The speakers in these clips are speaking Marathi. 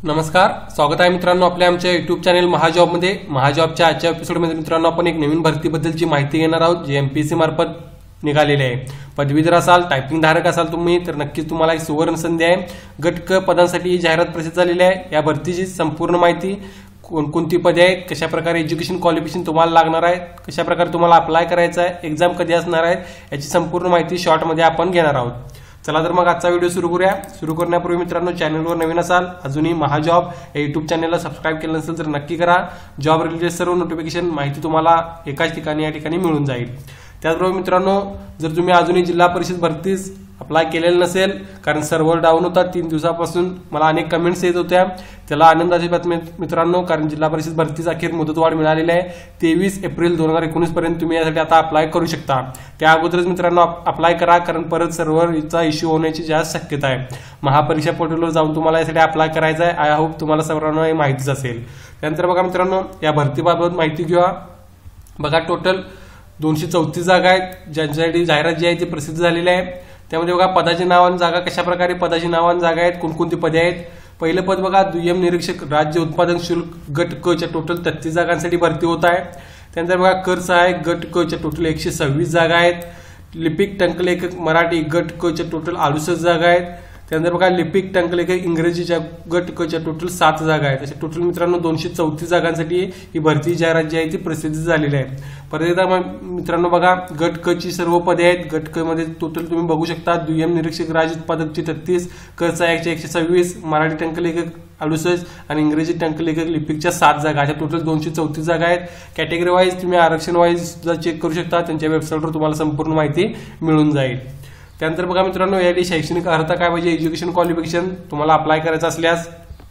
नमस्कार, स्वागत आहे मित्रांनो आपल्या आमच्या युट्यूब चॅनल महाजॉबमध्ये. महाजॉबच्या आजच्या एपिसोडमध्ये मित्रांनो आपण एक नवीन भरतीबद्दलची माहिती घेणार आहोत, जी एमपीएससी मार्फत निघालेली आहे. पदवीधर असाल, टायपिंग धारक असाल तुम्ही, तर नक्कीच तुम्हाला एक सुवर्ण संधी आहे. गट क पदांसाठी ही जाहिरात प्रसिद्ध झालेली आहे. या भरतीची संपूर्ण माहिती, कोणकोणती पदे आहेत, कशा प्रकारे एज्युकेशन क्वालिफिकेशन तुम्हाला लागणार आहे, कशा प्रकारे तुम्हाला अप्लाय करायचं आहे, एक्झाम कधी असणार आहे, याची संपूर्ण माहिती शॉर्टमध्ये आपण घेणार आहोत. चला तर मग आजचा व्हिडिओ सुरू करूया. सुरू करण्यापूर्वी मित्रांनो, चॅनलवर नवीन असाल, अजूनही महाजॉब या युट्यूब चॅनलला सबस्क्राईब केलं नसेल तर नक्की करा. जॉब रिलेटेड सर्व नोटिफिकेशन माहिती तुम्हाला एकाच ठिकाणी या ठिकाणी मिळून जाईल. त्याचबरोबर मित्रांनो, जर तुम्ही अजूनही जिल्हा परिषद भरतीस अप्लाय केलेलं नसेल, कारण सर्व्हर डाऊन होता 3 दिवसापासून, मला अनेक कमेंट्स येत होत्या, त्याला आनंदाची बातमी मित्रांनो, कारण जिल्हा परिषद भरतीच अखेर मुदतवाढ मिळालेली आहे. 23 एप्रिल 2019 पर्यंत तुम्ही यासाठी आता अप्लाय करू शकता. त्या अगोदरच मित्रांनो अप्लाय करा, कारण परत सर्व्हरचा इश्यू होण्याची जास्त शक्यता आहे. महापरीक्षा पोर्टलवर जाऊन तुम्हाला यासाठी अप्लाय करायचा आहे. आय होप तुम्हाला सर्वांना हे माहितीच असेल. त्यानंतर बघा मित्रांनो, या भरतीबाबत माहिती घेऊया. बघा, टोटल 234 जागा आहेत, ज्यांच्यासाठी जाहिरात जी आहे ती प्रसिद्ध झालेली आहे. त्यामध्ये बघा, पदाची नाव आणि जागा, कशा प्रकारे पदाची नाव आणि जागा आहेत, कोणकोणती पदे आहेत. पहिलं पद बघा, दुय्यम निरीक्षक राज्य उत्पादन शुल्क गट क च्या टोटल 33 जागांसाठी भरती होत आहे. त्यानंतर बघा, कर सहाय्यक गट क च्या टोटल 126 जागा आहेत. लिपिक टंकलेखक मराठी गट क च्या टोटल 68 जागा आहेत. त्यानंतर बघा, लिपिक टंकलेखक इंग्रजीच्या गट क च्या टोटल 7 जागा आहेत. अशा टोटल मित्रांनो 234 जागांसाठी ही भरती जाहिरात जी आहे ती प्रसिद्ध झालेली आहे. परत एकदा मित्रांनो बघा, गट क ची सर्व पदे आहेत. गट क मध्ये टोटल तुम्ही बघू शकता, दुय्यम निरीक्षक राज्य उत्पादकची 33, कर सहाय्यकचे 126, मराठी टंकलेखक 68 आणि इंग्रजी टंकलेखक लिपिकच्या 7 जागा. अशा टोटल 234 जागा आहेत. कॅटेगरी वाईज तुम्ही आरक्षण वाईज सुद्धा चेक करू शकता, त्यांच्या वेबसाईटवर तुम्हाला संपूर्ण माहिती मिळून जाईल. त्यानंतर बघा मित्रांनो, यासाठी शैक्षणिक अर्हता काय पाहिजे, एज्युकेशन क्वालिफिकेशन तुम्हाला अप्लाय करायचं असल्यास,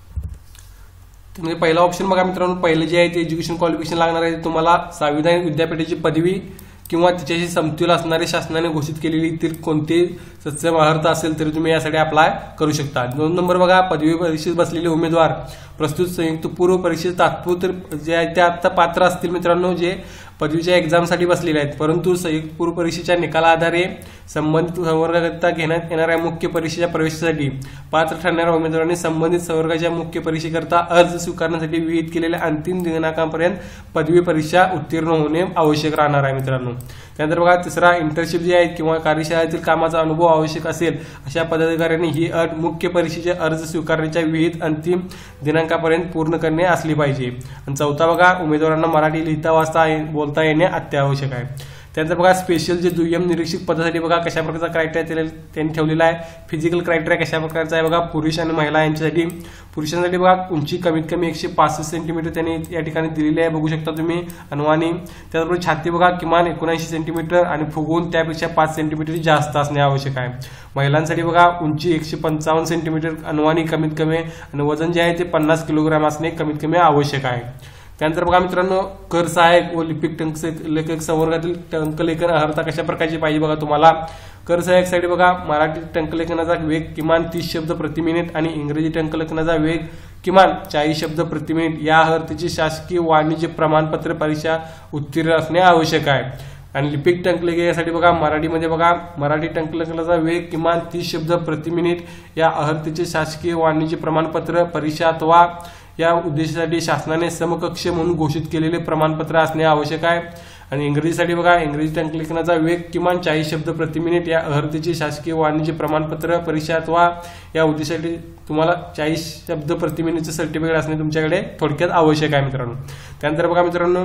म्हणजे पहिला ऑप्शन बघा मित्रांनो, पहिलं जे आहे ते एज्युकेशन क्वालिफिकेशन लागणार आहे. तुम्हाला संविधानिक विद्यापीठाची पदवी किंवा तिच्याशी समतुल्य असणारे शासनाने घोषित केलेली इतर कोणती सक्षम अर्हता असेल तरी तुम्ही यासाठी अप्लाय करू शकता. 2 नंबर बघा, पदवी परीक्षेत बसलेले उमेदवार प्रस्तुत संयुक्त पूर्व परीक्षेत तात्पुरते जे आहे ते आता पात्र असतील मित्रांनो, जे पदवीच्या एक्झामसाठी बसलेले आहेत, परंतु संयुक्त पूर्व परीक्षेच्या निकालाआधारे संबंधित संवर्गाकरिता घेण्यात येणाऱ्या मुख्य परीक्षेच्या प्रवेशासाठी पात्र ठरणाऱ्या उमेदवारांनी संबंधित संवर्गाच्या मुख्य परीक्षेकरता अर्ज स्वीकारण्यासाठी विहित केलेल्या अंतिम दिनांकापर्यंत पदवी परीक्षा उत्तीर्ण होणे आवश्यक राहणार आहे मित्रांनो. त्यानंतर बघा, तिसरा, इंटर्नशिप जी आहे किंवा कार्यशाळेतील कामाचा अनुभव आवश्यक असेल अशा पदाधिकाऱ्यांनी ही अट मुख्य परीक्षेचे अर्ज स्वीकारण्याच्या विहित अंतिम दिनांकापर्यंत पूर्ण करणे असली पाहिजे. आणि चौथा बघा, उमेदवारांना मराठी लिहिता वाचता बोलता येणे अत्यावश्यक आहे. त्यानंतर बघा, स्पेशल जे दुय्यम निरीक्षक पदासाठी बघा कशा प्रकारचा क्रायटेरिया त्यांनी ठेवलेला आहे. फिजिकल क्रायटेरिया कशा प्रकारचा आहे बघा, पुरुष आणि महिला यांच्यासाठी. पुरुषांसाठी बघा, उंची कमीत कमी 165 सेंटीमीटर त्यांनी या ठिकाणी दिलेली आहे, बघू शकता तुम्ही अनुवानी. त्याचबरोबर छाती बघा किमान 79 सेंटीमीटर आणि फुगवून त्यापेक्षा 5 सेंटीमीटर जास्त असणे आवश्यक आहे. महिलांसाठी बघा, उंची 155 सेंटीमीटर अनुवानी कमीत कमी आणि वजन जे आहे ते 50 किलोग्राम असणे कमीत कमी आवश्यक आहे. त्यानंतर बघा मित्रांनो, कर सहाय्यक व लिपिक टंकलेखक संवर्गातील टंकलेखन अर्हता कशा प्रकारची पाहिजे बघा तुम्हाला. कर सहाय्यकसाठी बघा, मराठी टंकलेखनाचा वेग किमान 30 शब्द प्रति मिनिट आणि इंग्रजी टंकलेखनाचा वेग किमान 40 शब्द प्रति मिनिट या अर्हतेचे शासकीय वाणिज्य प्रमाणपत्र परीक्षा उत्तीर्ण असणे आवश्यक आहे. आणि लिपिक टंकलेखनासाठी बघा, मराठीमध्ये बघा, मराठी टंकलेखनाचा वेग किमान 30 शब्द प्रति मिनिट या अर्हतेचे शासकीय वाणिज्य प्रमाणपत्र परीक्षा अथवा या उद्देशासाठी शासनाने समकक्ष म्हणून घोषित केलेले प्रमाणपत्र असणे आवश्यक आहे. आणि इंग्रजीसाठी बघा, इंग्रजी टंकलेखनाचा वेग किमान 40 शब्द प्रति मिनिट या अर्हतेचे शासकीय वाणिज्य प्रमाणपत्र परीक्षा अथवा या उद्देशासाठी तुम्हाला 40 शब्द प्रति मिनिटचे सर्टिफिकेट असणे तुमच्याकडे थोडक्यात आवश्यक आहे मित्रांनो. त्यानंतर बघा मित्रांनो,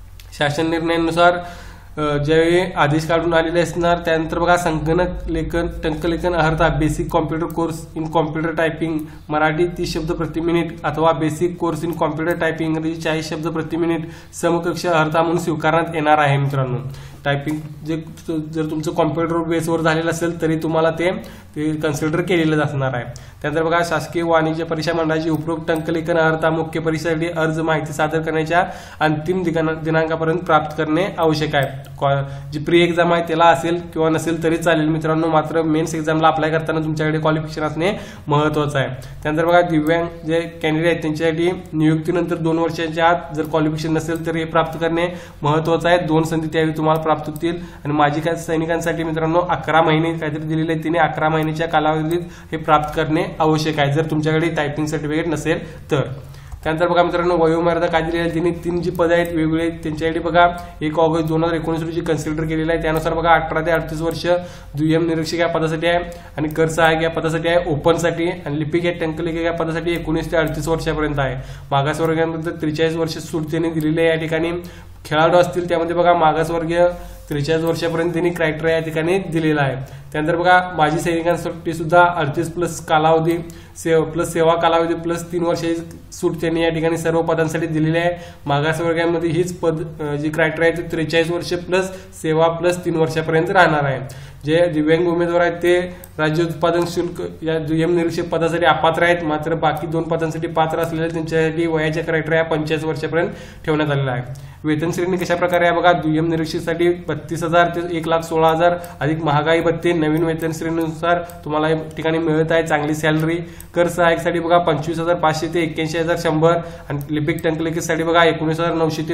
शासन निर्णयानुसार ज्यावेळी आदेश काढून आलेले असणार. त्यानंतर बघा, संगणक लेखन टंकलेखन अर्हता basic computer course in computer typing Marathi 30 शब्द प्रति मिनिट अथवा basic course in computer typing इंग्रजी 40 शब्द प्रति मिनिट समकक्ष अर्हता म्हणून स्वीकारण्यात येणार आहे मित्रांनो. टायपिंग जे जर तुमचं कॉम्प्युटर बेसवर झालेलं असेल तरी तुम्हाला ते कन्सिडर केलेलं असणार आहे. त्यानंतर बघा, शासकीय वाणिज्य परीक्षा मंडळाची उपरोक्त टंकलेखन अर्हता मुख्य परीक्षेसाठी अर्ज माहिती सादर करण्याच्या अंतिम दिनांकापर्यंत प्राप्त करणे आवश्यक आहे. जी प्री एक्झाम आहे त्याला असेल किंवा नसेल तरी चालेल मित्रांनो, मात्र मेन्स एक्झामला अप्लाय करताना तुमच्याकडे क्वालिफिकेशन असणे महत्वाचं आहे. त्यानंतर बघा, दिव्यांग जे कॅन्डिडेट आहेत त्यांच्यासाठी नियुक्तीनंतर 2 वर्षांच्या आत जर क्वालिफिकेशन नसेल तर हे प्राप्त करणे महत्वाचं आहे. 2 संधी त्यावेळी तुम्हाला प्राप्त होतील. आणि माजी सैनिकांसाठी मित्रांनो 11 महिने काहीतरी दिलेले आहेत, तिने 11 महिने महिन्याच्या कालावधीत हे प्राप्त करणे आवश्यक आहे, जर तुमच्याकडे टायपिंग सर्टिफिकेट नसेल तर. त्यानंतर बघा मित्रांनो, वयोमर्यादा काय दिलेली आहे, त्यांनी 3 जी पदे आहेत वेगवेगळे त्यांच्यासाठी बघा 1 ऑगस्ट 2019 रोजी कन्सिडर केलेलं आहे. त्यानुसार बघा 18 ते 38 वर्ष दुय्यम निरीक्षक या पदासाठी आहे आणि कर सहाय्यक या पदासाठी आहे ओपनसाठी, आणि लिपिक या टंकलेखक या पदासाठी 19 ते 38 वर्षापर्यंत आहे. मागासवर्गीयांमध्ये 43 वर्ष सूट त्यांनी दिलेली आहे या ठिकाणी. खेळाडू असतील त्यामध्ये बघा मागासवर्गीय 43 वर्षापर्यंत त्यांनी क्रायटेरिया या ठिकाणी दिलेला आहे. त्यानंतर बघा माजी सैनिकांसाठी सुद्धा 38 प्लस कालावधी प्लस सेवा कालावधी प्लस 3 वर्षाची सूट त्यांनी या ठिकाणी सर्व पदांसाठी दिलेली आहे. मागासवर्गीयांमध्ये हीच पद जी क्रायटेरिया आहे ते 43 वर्ष प्लस सेवा प्लस 3 वर्षापर्यंत राहणार आहे. जे दिव्यांग उमेदवार आहेत ते राज्य उत्पादन शुल्क या दुय्यम निरीक्षक पदासाठी अपात्र आहेत, मात्र बाकी 2 पदांसाठी पात्र असलेल्या त्यांच्यासाठी वयाच्या क्रायटेरिया 45 वर्षापर्यंत ठेवण्यात आलेला आहे. वेतन श्रेणी कशा प्रकारे आहे बघा, दुय्यम निरीक्षकासाठी 32,000 ते 1,16,000 अधिक महागाई भत्ते नवीन वेतन श्रेणीनुसार तुम्हाला या ठिकाणी मिळत आहे चांगली सॅलरी. कर सहाय्यकसाठी बघा 25,500 ते 81,100 आणि लिपिक टंकलेखीसाठी बघा 19,900 ते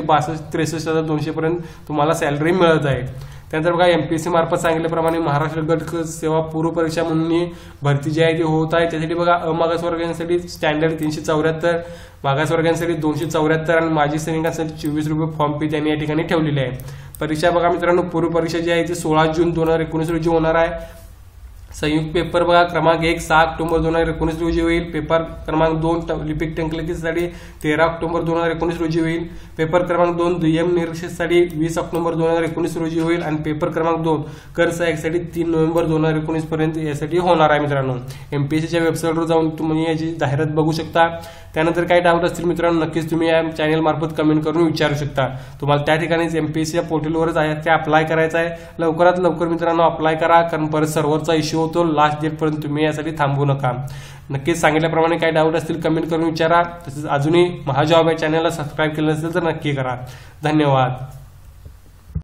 63,200 पर्यंत तुम्हाला सॅलरी मिळत आहे. त्यानंतर बघा एमपीएससी मार्फत सांगितल्याप्रमाणे महाराष्ट्र गट सेवा पूर्व परीक्षा म्हणून भरती जी आहे ती होत आहे. त्यासाठी बघा अमागासवर्गीयांसाठी स्टँडर्ड 374, मागासवर्गीयांसाठी 274 आणि माजी सैनिकांसाठी 24 रुपये फॉर्म फी त्यांनी या ठिकाणी ठेवलेली आहे. परीक्षा बघा मित्रांनो, पूर्व परीक्षा जी आहे ती 16 जून 2019 रोजी होणार आहे. संयुक्त पेपर बघा क्रमांक 1 6 ऑक्टोबर 2019 रोजी होईल. पेपर क्रमांक 2 लिपिक टंकलेखीसाठी 13 ऑक्टोबर 2019 रोजी होईल. पेपर क्रमांक 2 दुय्यम निरीक्षकासाठी 20 ऑक्टोबर 2019 रोजी होईल आणि पेपर क्रमांक 2 कर सहाय्यकसाठी 3 नोव्हेंबर 2019 पर्यंत यासाठी होणार आहे. मित्रांनो एमपीएससीच्या वेबसाईटवर जाऊन तुम्ही याची जाहिरात बघू शकता. त्यानंतर काही डाऊट असतील मित्रांनो नक्कीच तुम्ही या चॅनल मार्फत कमेंट करून विचारू शकता. तुम्हाला त्या ठिकाणीच एमपीएससीच्या पोर्टलवरच आहे ते अप्लाय करायचं आहे. लवकरात लवकर मित्रांनो अप्लाय करा, कारण परत सर्व्हरचा इश्यू होतो. लास्ट डेट पर्यंत तुम्ही यासाठी थांबू नका. नक्कीच सांगितल्याप्रमाणे काही डाऊट असतील कमेंट करून विचारा. तसेच अजूनही महाजॉब या चॅनलला सबस्क्राईब केलं नसेल तर नक्की करा. धन्यवाद.